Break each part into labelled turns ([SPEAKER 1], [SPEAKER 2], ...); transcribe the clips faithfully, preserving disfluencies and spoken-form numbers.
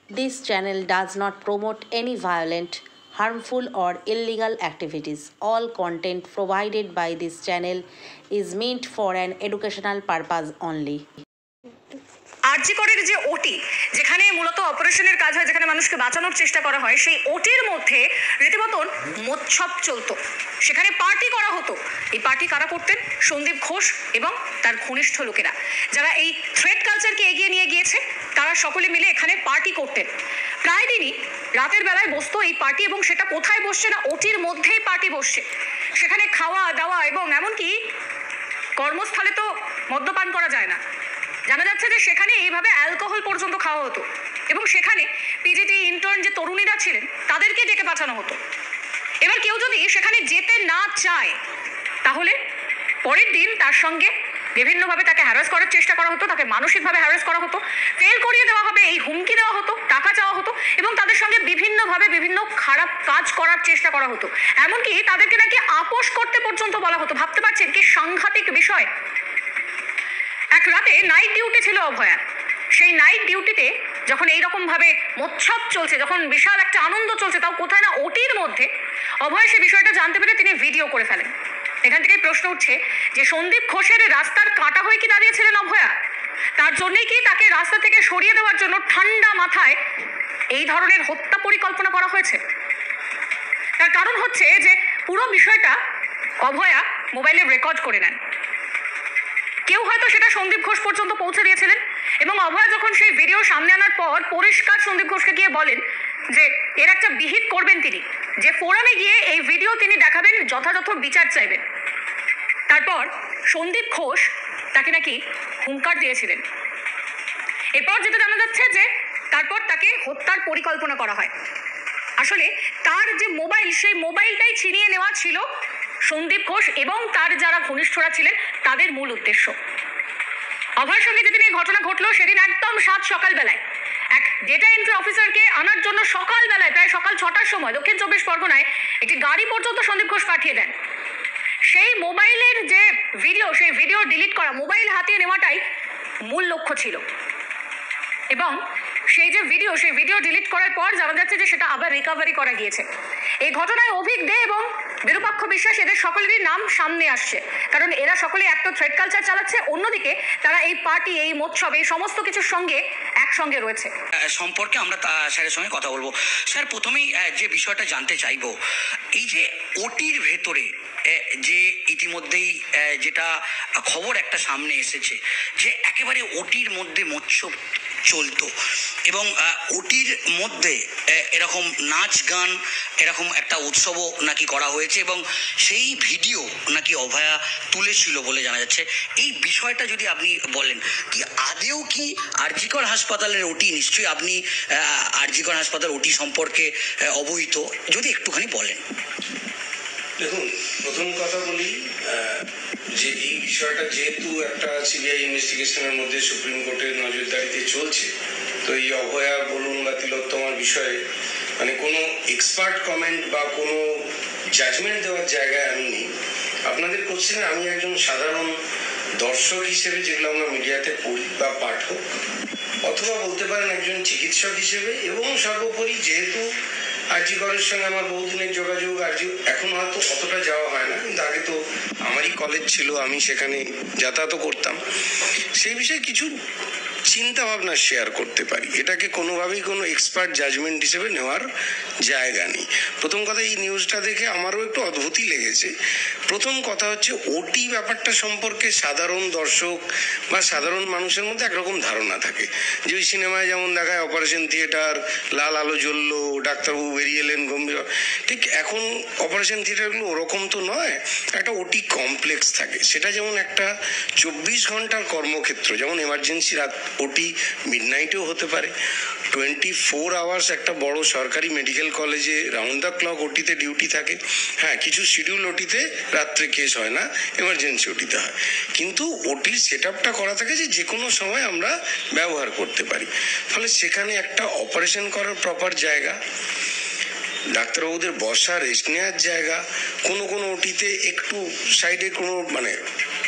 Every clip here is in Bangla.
[SPEAKER 1] This channel does not promote any violent, harmful, or illegal activities. All content provided by this channel is meant for an educational purpose only.
[SPEAKER 2] আরজি করের যে ওটি, যেখানে মূলত অপারেশনের কাজ হয়, যেখানে মানুষকে বাঁচানোর চেষ্টা করা হয়, সেই ওটির মধ্যে রীতিমতন মোৎসব চলতো, সেখানে পার্টি করা হতো। এই পার্টি কারা করতেন? সন্দীপ ঘোষ এবং তার ঘনিষ্ঠ লোকেরা, যারা এই থ্রেড কালচারকে এগিয়ে নিয়ে গিয়েছে, তারা সকলে মিলে এখানে পার্টি করতেন। প্রায় দিনই রাতের বেলায় বসতো এই পার্টি, এবং সেটা কোথায় বসছে না, ওটির মধ্যেই পার্টি বসছে। সেখানে খাওয়া দাওয়া এবং এমনকি কর্মস্থলে তো মদ্যপান করা যায় না, জানা যাচ্ছে যে সেখানে এইভাবে অ্যালকোহল পর্যন্ত খাওয়া হতো, এবং সেখানে পিজিটি ইন্টার্ন যে তরুণীরা ছিলেন তাদেরকে ডেকে পাঠানো হতো। এবার কেউ যদি সেখানে যেতে না চায়, তাহলে পরের দিন তার সঙ্গে বিভিন্নভাবে তাকে হ্যারাস করার চেষ্টা করা হতো, তাকে মানসিকভাবে হ্যারাস করা হতো, ফেল করিয়ে দেওয়া হবে এই হুমকি দেওয়া হতো, টাকা চাওয়া হতো, এবং তাদের সঙ্গে বিভিন্নভাবে বিভিন্ন খারাপ কাজ করার চেষ্টা করা হতো। এমনকি তাদেরকে নাকি আপোষ করতে পর্যন্ত বলা হতো। ভাবতে পারছেন কি সাংঘাতিক বিষয়? এক রাতে নাইট ডিউটি ছিল অভয়া। সেই নাইট ডিউটিতে যখন এইরকমভাবে মোৎসব চলছে, যখন বিশাল একটা আনন্দ চলছে, তাও কোথায় না ওটির মধ্যে, অভয় সে বিষয়টা জানতে পেরে তিনি ভিডিও করে ফেলেন। এখান থেকেই প্রশ্ন উঠছে যে সন্দীপ ঘোষের রাস্তার কাঁটা হয়ে কি দাঁড়িয়েছিলেন অভয়া? তার জন্যই কি তাকে রাস্তা থেকে সরিয়ে দেওয়ার জন্য ঠান্ডা মাথায় এই ধরনের হত্যা পরিকল্পনা করা হয়েছে? তার কারণ হচ্ছে যে পুরো বিষয়টা অভয়া মোবাইলে রেকর্ড করে নেন। কেউ হয়তো সেটা সন্দীপ ঘোষ পর্যন্ত পৌঁছে দিয়েছিলেন, এবং অভয় যখন সেই ভিডিও সামনে আনার পর পরিষ্কার সন্দীপ ঘোষকে গিয়ে বলেন যে এর একটা বিহিত করবেন তিনি, যে ফোরামে গিয়ে এই ভিডিও তিনি দেখাবেন, যথাযথ বিচার চাইবেন। তারপর সন্দীপ ঘোষ তাকে নাকি হুঙ্কার দিয়েছিলেন। এরপর যেটা জানা যাচ্ছে যে তারপর তাকে হত্যার পরিকল্পনা করা হয়। আসলে তার যে মোবাইল, সেই মোবাইলটাই ছিনিয়ে নেওয়া ছিল সন্দীপ ঘোষ এবং তার যারা ঘনিষ্ঠরা ছিলেন তাদের মূল উদ্দেশ্য। অভয়ের সঙ্গে যেদিন এই ঘটনা ঘটলো, সেদিন একদম সাত সকালবেলায় এক ডেটা এন্ট্রি অফিসারকে আনার জন্য সকালবেলায় প্রায় সকাল ছটার সময় দক্ষিণ চব্বিশ পরগনায় একটি গাড়ি পর্যন্ত সন্দীপ ঘোষ পাঠিয়ে দেন। সেই মোবাইলের যে ভিডিও, সেই ভিডিও ডিলিট করা, মোবাইল হাতিয়ে নেওয়াটাই মূল লক্ষ্য ছিল। এবং সেই যে ভিডিও, সেই ভিডিও ডিলিট করার পর জানা যাচ্ছে যে সেটা আবার রিকভারি করা গিয়েছে। এই ঘটনায় অভিক দে এবং বিরূপাক্ষ বিশ্বাস এদের সকলেরই নাম সামনে আসছে, কারণ এরা সকলে একটা থ্রেড কালচার চালাচ্ছে, অন্যদিকে তারা এই পার্টি, এই মোৎসব, এই সমস্ত কিছুর সঙ্গে একসঙ্গে রয়েছে।
[SPEAKER 3] সম্পর্কে আমরা স্যারের সঙ্গে কথা বলবো। স্যার, প্রথমেই যে বিষয়টা জানতে চাইবো, এই যে ওটির ভেতরে যে ইতিমধ্যেই যেটা খবর একটা সামনে এসেছে যে একেবারে ওটির মধ্যে মোৎসব চলতো, এবং ওটির মধ্যে এরকম নাচ গান, এরকম একটা উৎসবও নাকি করা হয়েছে, এবং সেই ভিডিও নাকি অভয়া তুলেছিল বলে জানা যাচ্ছে। এই বিষয়টা যদি আপনি বলেন, কি আদেও কি আরজিকর হাসপাতালের ওটি, নিশ্চয়ই আপনি আরজিকর হাসপাতাল ওটি সম্পর্কে অবহিত, যদি একটুখানি বলেন।
[SPEAKER 4] দেখুন, প্রথম কথা বলি যে এই বিষয়টা যেহেতু একটা সিবিআই ইনভেস্টিগেশনের মধ্যে সুপ্রিম কোর্টের নজরদারিতে চলছে, তো এই অভয়া বলুন বা তিলোত্তমার বিষয়ে মানে কোনো এক্সপার্ট কমেন্ট বা কোনো জাজমেন্ট দেওয়ার জায়গায় আমি নেই। আপনাদের কোশ্চেনে আমি একজন সাধারণ দর্শক হিসেবে, যেগুলো আমরা মিডিয়াতে পড়ি বা পাঠক, অথবা বলতে পারেন একজন চিকিৎসক হিসেবে, এবং সর্বোপরি যেহেতু আরজি করের সঙ্গে আমার বহুদিনের যোগাযোগ, আরজি এখন হয়তো অতটা যাওয়া হয় না, কিন্তু আগে তো আমারই কলেজ ছিল, আমি সেখানে যাতায়াত করতাম, সেই বিষয়ে কিছু চিন্তা ভাবনা শেয়ার করতে পারি। এটাকে কোনোভাবেই কোনো এক্সপার্ট জাজমেন্ট হিসেবে নেওয়ার জায়গা নেই। প্রথম কথা, এই নিউজটা দেখে আমারও একটু অদ্ভুতই লেগেছে। প্রথম কথা হচ্ছে, ওটি ব্যাপারটা সম্পর্কে সাধারণ দর্শক বা সাধারণ মানুষের মধ্যে একরকম ধারণা থাকে যে ওই সিনেমায় যেমন দেখায় অপারেশন থিয়েটার, লাল আলো জ্বললো, ডাক্তারবাবু বেরিয়ে এলেন গম্ভীর, ঠিক এখন অপারেশন থিয়েটারগুলো ওরকম তো নয়। একটা ওটি কমপ্লেক্স থাকে, সেটা যেমন একটা চব্বিশ ঘন্টার কর্মক্ষেত্র, যেমন এমার্জেন্সি রাত ওটি মিড নাইটেও হতে পারে, টোয়েন্টি ফোর আওয়ার্স একটা বড় সরকারি মেডিকেল কলেজে রাউন্ড দ্য ক্লক ওটিতে ডিউটি থাকে। হ্যাঁ, কিছু শিডিউল ওটিতে রাত্রে কেস হয় না, এমার্জেন্সি ওটিতে হয়, কিন্তু ওটির সেট আপটা করা থাকে যে যে কোনো সময় আমরা ব্যবহার করতে পারি। ফলে সেখানে একটা অপারেশন করার প্রপার জায়গা, ডাক্তারবাবুদের বসা রেস্ট নেওয়ার জায়গা, কোনো কোনো ওটিতে একটু সাইডে কোনো মানে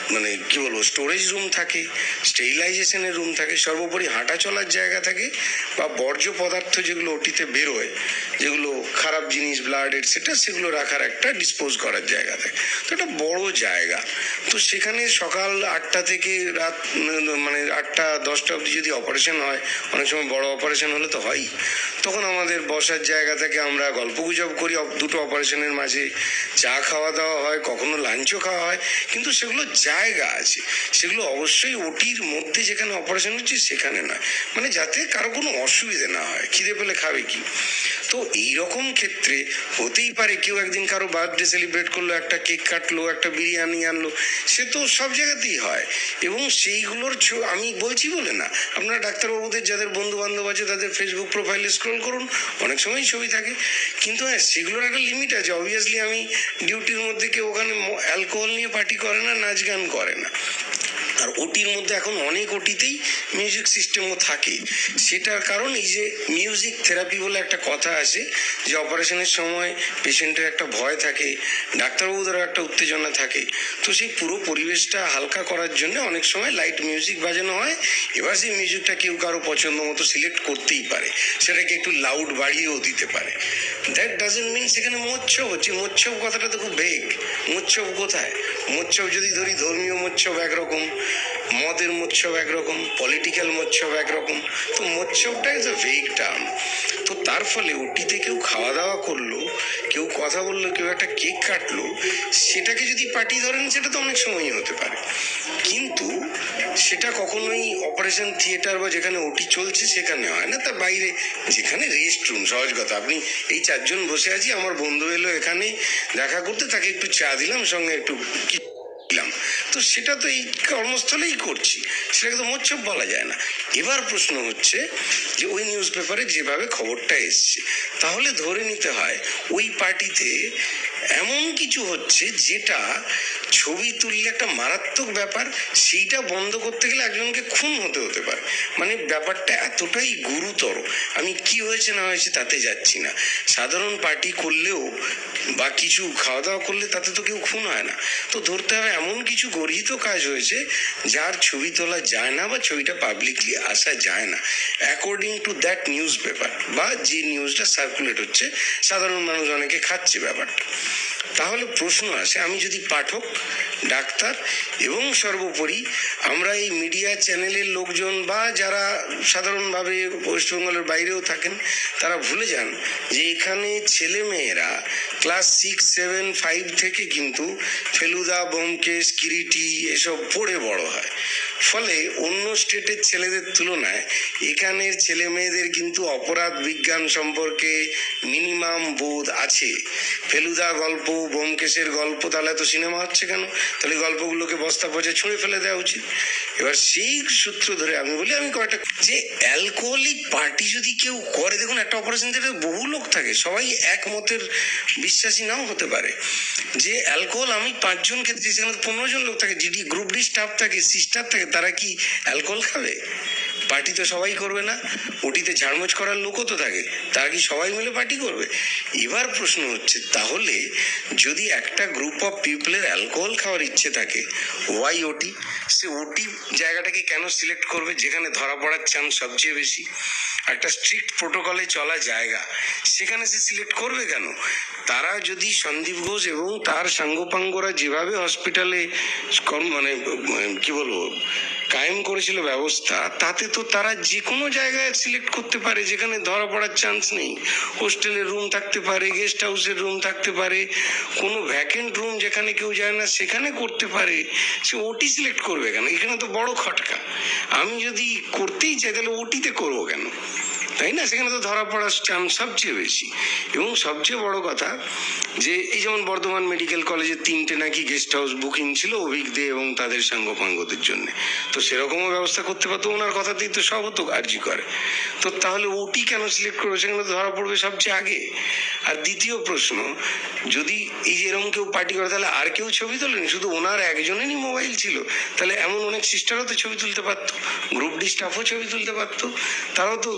[SPEAKER 4] মানে কি বলবো স্টোরেজ রুম থাকে, স্টেরিলাইজেশনের রুম থাকে, সর্বোপরি হাঁটা চলার জায়গা থাকে, বা বর্জ্য পদার্থ যেগুলো ওটিতে বেরোয়, যেগুলো খারাপ জিনিস ব্লাড এটসেট্রা, সেগুলো রাখার একটা ডিসপোজ করার জায়গা থাকে। তো একটা বড় জায়গা। তো সেখানে সকাল আটটা থেকে রাত মানে আটটা দশটা অবধি যদি অপারেশন হয়, অনেক সময় বড় অপারেশন হলে তো হয়ই, তখন আমাদের বসার জায়গা থেকে আমরা গল্প গুজব করি। দুটো অপারেশনের মাঝে চা খাওয়া দাওয়া হয়, কখনো লাঞ্চও খাওয়া হয়, কিন্তু সেগুলো জায়গা আছে, সেগুলো অবশ্যই ওটির মধ্যে যেখানে অপারেশন হচ্ছে সেখানে নয়, মানে যাতে কারো কোনো অসুবিধে না হয়। খিদে পেলে খাবে কি? তো এইরকম ক্ষেত্রে হতেই পারে কেউ একদিন কারো বার্থডে সেলিব্রেট করলো, একটা কেক কাটলো, একটা বিরিয়ানি আনলো, সে তো সব জায়গাতেই হয়। এবং সেইগুলোর আমি বলছি বলে না, আপনারা ডাক্তারবাবুদের যাদের বন্ধু বান্ধব আছে তাদের ফেসবুক প্রোফাইলে স্ক্রল করুন, অনেক সময় ছবি থাকে। কিন্তু হ্যাঁ, সেগুলোর একটা লিমিট আছে। অবভিয়াসলি আমি ডিউটির মধ্যে কেউ ওখানে অ্যালকোহল নিয়ে পার্টি করে না, নাচ গান করে না। আর ওটির মধ্যে এখন অনেক ওটিতেই মিউজিক সিস্টেমও থাকে। সেটার কারণ এই যে মিউজিক থেরাপি বলে একটা কথা আছে, যে অপারেশনের সময় পেশেন্টের একটা ভয় থাকে, ডাক্তারবাবুদেরও একটা উত্তেজনা থাকে, তো সেই পুরো পরিবেশটা হালকা করার জন্য অনেক সময় লাইট মিউজিক বাজানো হয়। এবার সেই মিউজিকটা কেউ কারো পছন্দ মতো সিলেক্ট করতেই পারে, সেটাকে একটু লাউড বাড়িয়েও দিতে পারে। দ্যাট ডাজন্ট মিন সেখানে মোচ্ছব হচ্ছে। মোচ্ছব কথাটা তো খুব ভেগ। মোচ্ছব কোথায়? মোচ্ছব যদি ধরি, ধর্মীয় মোচ্ছব একরকম, মদের মোচ্ছব একরকম, পলিটিক্যাল মোচ্ছব একরকম। তো মোচ্ছবটা ইজ এ ভেগ টার্ম। তো তার ফলে ওটিতে কেউ খাওয়া দাওয়া করলো, কেউ কথা বললো, কেউ একটা কেক কাটলো, সেটাকে যদি পার্টি ধরেন, সেটা তো অনেক সময়ই হতে পারে। কিন্তু সেটা কখনোই অপারেশন থিয়েটার বা যেখানে ওটি চলছে সেখানে হয় না। তার বাইরে যেখানে রেস্ট রুম, সহজ কথা, আপনি এই চারজন বসে আছি, আমার বন্ধু এলো এখানে দেখা করতে, তাকে একটু চা দিলাম, সঙ্গে একটু দিলাম, তো সেটা তো এই কর্মস্থলেই করছি, সেটাকে তো মোচ্ছব বলা যায় না। এবার প্রশ্ন হচ্ছে যে ওই নিউজ পেপারে যেভাবে খবরটা এসছে, তাহলে ধরে নিতে হয় ওই পার্টিতে এমন কিছু হচ্ছে যেটা ছবি তুললে একটা মারাত্মক ব্যাপার, সেইটা বন্ধ করতে গেলে একজনকে খুন হতে হতে পারে। মানে ব্যাপারটা এতটাই গুরুতর। আমি কি হয়েছে না হয়েছে তাতে যাচ্ছি না, সাধারণ পার্টি করলেও বা কিছু খাওয়া দাওয়া করলে তাতে তো কেউ খুন হয় না। তো ধরতে হবে এমন কিছু গর্হিত কাজ হয়েছে যার ছবি তোলা যায় না বা ছবিটা পাবলিকলি আসা যায় না, according to that news paper বা যে নিউজটা সার্কুলেট হচ্ছে, সাধারণ মানুষ অনেকে খাচ্ছে ব্যাপারটা। তাহলে প্রশ্ন আসে, আমি যদি পাঠক, ডাক্তার এবং সর্বোপরি আমরা এই মিডিয়া চ্যানেলের লোকজন বা যারা সাধারণভাবে ওয়েস্টবেঙ্গলের বাইরেও থাকেন, তারা ভুলে যান যে এখানে ছেলে মেয়েরা ক্লাস সিক্স সেভেন ফাইভ থেকে কিন্তু ফেলুদা, ব্যোমকেশ, কিরিটি এসব পড়ে বড় হয়। ফলে অন্য স্টেটের ছেলেদের তুলনায় এখানের ছেলে মেয়েদের কিন্তু অপরাধ বিজ্ঞান সম্পর্কে মিনিমাম বোধ আছে। ফেলুদা গল্প, ব্যোমকেশের গল্প, তাহলে তো সিনেমা হচ্ছে কেন? তাহলে গল্পগুলোকে বস্তা পচে ছুঁড়ে ফেলে দেওয়া উচিত। এবার সেই সূত্র ধরে আমি বলি, আমি কয়েকটা যে অ্যালকোহলিক পার্টি যদি কেউ করে, দেখুন একটা অপারেশন থিয়েটারে বহু লোক থাকে, সবাই একমতের বিশ্বাসী নাও হতে পারে। যে অ্যালকোহল, আমি পাঁচজন ক্ষেত্রে সেখানে পনেরো জন লোক থাকে, জিডি গ্রুপ ডি স্টাফ থাকে, সিস্টার থাকে, তারা কি অ্যালকোহল খাবে? পার্টি তো সবাই করবে না। ওটিতে ঝাড়মোছ করার লোকও তো থাকে, তারা কি সবাই মিলে পার্টি করবে? এবার প্রশ্ন হচ্ছে, তাহলে যদি একটা গ্রুপ অফ পিপলের অ্যালকোহল খাওয়ার ইচ্ছে থাকে, ওয়াই ওটি? সে ওটি জায়গাটাকে কেন সিলেক্ট করবে যেখানে ধরা পড়ার চান্স সবচেয়ে বেশি? একটা স্ট্রিক্ট প্রোটোকলে চলা জায়গা, সেখানে সে সিলেক্ট করবে কেন? তারা যদি সন্দীপ ঘোষ এবং তার সাঙ্গপাঙ্গরা যেভাবে হসপিটালে মানে কি বলবো কায়েম করেছিল ব্যবস্থা, তাতে তো তারা যে কোনো জায়গায় সিলেক্ট করতে পারে যেখানে ধরা পড়ার চান্স নেই। হোস্টেলের রুম থাকতে পারে, গেস্ট হাউসের রুম থাকতে পারে, কোনো ভ্যাকেন্ট রুম যেখানে কেউ যায় না সেখানে করতে পারে। সে ওটি সিলেক্ট করবে কেন? এখানে তো বড় খটকা। আমি যদি করতেই চাই তাহলে ওটিতে করবো কেন? তাই না? সেখানে তো ধরা পড়ার চান্স সবচেয়ে বেশি। এবং সবচেয়ে বড় কথা যে এই যেমন বর্ধমান মেডিকেল কলেজে তিনটে নাকি গেস্ট হাউস বুকিং ছিল অভিক দে এবং তাদের সাঙ্গপাঙ্গদের জন্য, তো সেরকমও ব্যবস্থা করতে পারতো। ওনার কথাতেই তো সব হতো আর্জি করে। তো তাহলে ওটি কেন সিলেক্ট করবে? সেখানে তো ধরা পড়বে সবচেয়ে আগে। আর দ্বিতীয় প্রশ্ন, যদি এই যে এরকম কেউ পার্টি করে, তাহলে আর কেউ ছবি তোলেনি? শুধু ওনার একজনেরই মোবাইল ছিল? তাহলে এমন অনেক সিস্টারও তো ছবি তুলতে পারতো, গ্রুপ ডি স্টাফও ছবি তুলতে পারতো, তারাও তো ছিল।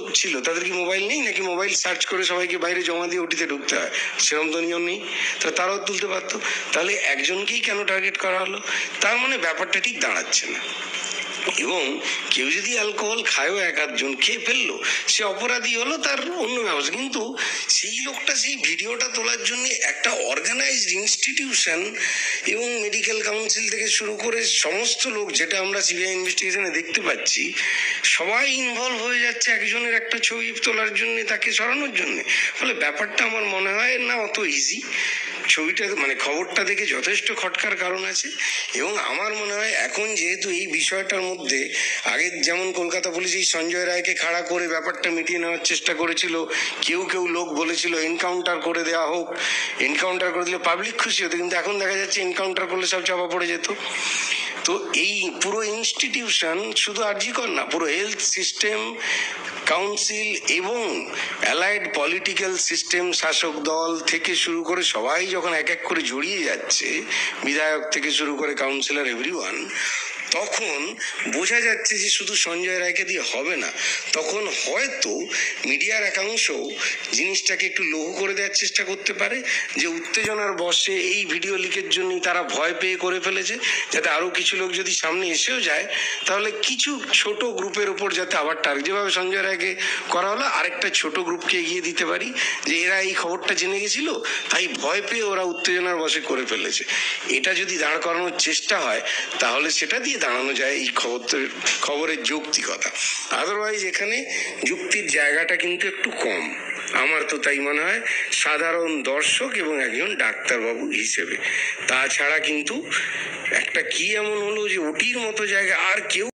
[SPEAKER 4] তাদের কি মোবাইল নেই নাকি মোবাইল সার্চ করে সবাইকে বাইরে জমা দিয়ে ওটিতে ঢুকতে হয়? সেরকম তো নিয়ম নেই। তাহলে তারাও তুলতে পারতো। তাহলে একজনকেই কেন টার্গেট করা হলো? তার মানে ব্যাপারটা ঠিক দাঁড়াচ্ছে না। এবং কেউ যদি অ্যালকোহল খায়ও, এক আধজন খেয়ে ফেললো, সে অপরাধী হলো, তার অন্য ব্যবস্থা। কিন্তু সেই লোকটা সেই ভিডিওটা তোলার জন্য একটা অর্গানাইজড ইনস্টিটিউশন এবং মেডিকেল কাউন্সিল থেকে শুরু করে সমস্ত লোক, যেটা আমরা সিবিআই ইনভেস্টিগেশনে দেখতে পাচ্ছি, সবাই ইনভলভ হয়ে যাচ্ছে একজনের একটা ছবি তোলার জন্য, তাকে সরানোর জন্য। ফলে ব্যাপারটা আমার মনে হয় না অত ইজি। ছবিটা মানে খবরটা দেখে যথেষ্ট খটকার কারণ আছে। এবং আমার মনে হয় এখন যেহেতু এই বিষয়টার মধ্যে আগে যেমন কলকাতা পুলিশ এই সঞ্জয় রায়কে খাড়া করে ব্যাপারটা মিটিয়ে নেওয়ার চেষ্টা করেছিল, কেউ কেউ লোক বলেছিল এনকাউন্টার করে দেওয়া হোক, এনকাউন্টার করে দিলে পাবলিক খুশি হতো, কিন্তু এখন দেখা যাচ্ছে এনকাউন্টার করলে সব চাপা পড়ে যেত। তো এই পুরো ইনস্টিটিউশন শুধু আরজি কর না, পুরো হেলথ সিস্টেম, কাউন্সিল এবং অ্যালাইড পলিটিক্যাল সিস্টেম, শাসক দল থেকে শুরু করে সবাই যখন এক এক করে জড়িয়ে যাচ্ছে, বিধায়ক থেকে শুরু করে কাউন্সিলর এভরিওয়ান, তখন বোঝা যাচ্ছে যে শুধু সঞ্জয় রায়কে দিয়ে হবে না। তখন হয়তো মিডিয়ার একাংশ জিনিসটাকে একটু লঘু করে দেওয়ার চেষ্টা করতে পারে, যে উত্তেজনার বশে এই ভিডিও লিকের জন্যই তারা ভয় পেয়ে করে ফেলেছে, যাতে আরো কিছু লোক যদি সামনে এসেও যায় তাহলে কিছু ছোট গ্রুপের উপর যাতে আবার টার্গেট, যেভাবে সঞ্জয় রায়কে করা হলো, আরেকটা ছোট গ্রুপকে এগিয়ে দিতে পারি যে এরা এই খবরটা জেনে গেছিল, তাই ভয় পেয়ে ওরা উত্তেজনার বশে করে ফেলেছে। এটা যদি দাঁড় করানোর চেষ্টা হয় তাহলে সেটা দিয়ে দাঁড়ানো যায় এই খবর খবরের যৌক্তিকতা। আদারওয়াইজ এখানে যুক্তির জায়গাটা কিন্তু একটু কম, আমার তো তাই মনে হয়, সাধারণ দর্শক এবং একজন ডাক্তারবাবু হিসেবে। তাছাড়া কিন্তু একটা কি এমন হলো যে ওটির মতো জায়গা আর কেউ